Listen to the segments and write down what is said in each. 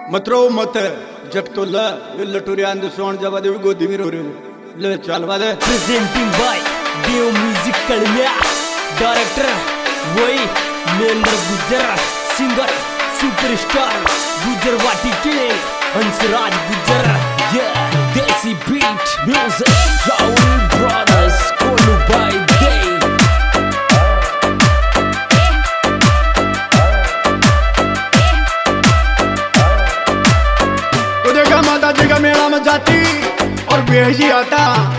मतरो मत जब तो ला लटूरिया अंदर सोन जब देवी गोदी में रो रहे ले चल वाले प्रेजेंटिंग बाय देव म्यूजिक कलिया डायरेक्टर वही member Gujjar singer superstar Gujjar वाटी के Hansraj Gujjar desi beat music Rahul brothers कोलू बाय डे माता जी का मेला में जाती और बेहजी आता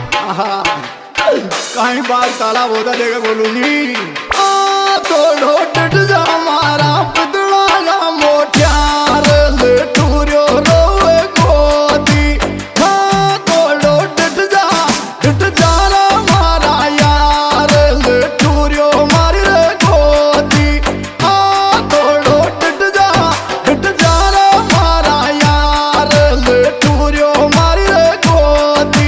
कहीं बार तालाब होता देखा बोलू जी थोड़ो टट जा मारा पतला जा मोटियार ले टूरियो रोए गोदी थोड़ो टट जा रा मारा यार ले टूरियो मारी रे गोदी थोड़ो टट जा रा मारा यार ले टूरियो मारी रे गोदी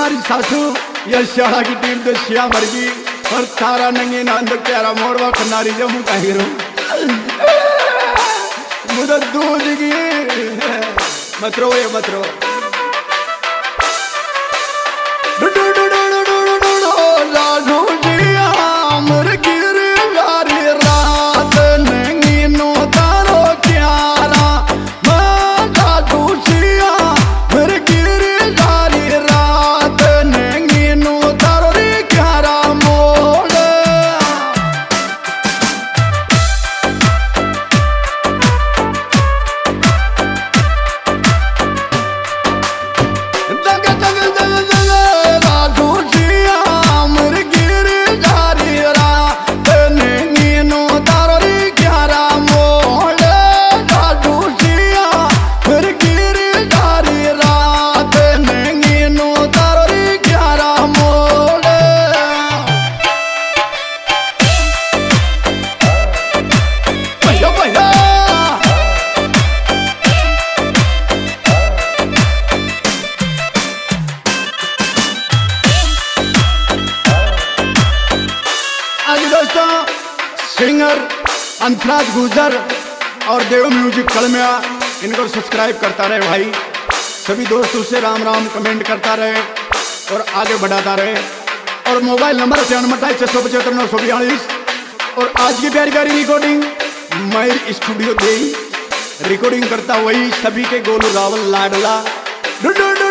हमारी सासू या श्याला की टीम तो श्या मर गई और तारा नंगे नंद प्यारा मोड़वा खन्नारी जो मुँह कह रो मुझे दूध की मत रो ये मत रो सिंगर अंतराज गुजर और देव म्यूजिक कलमिया इनको सब्सक्राइब करता रहे भाई। सभी दोस्तों से राम राम कमेंट करता रहे और आगे बढ़ाता रहे। और मोबाइल नंबर 982675 और आज की प्यारी प्यारी रिकॉर्डिंग मैं स्टूडियो दे रिकॉर्डिंग करता वही सभी के गोलू रावल लाडला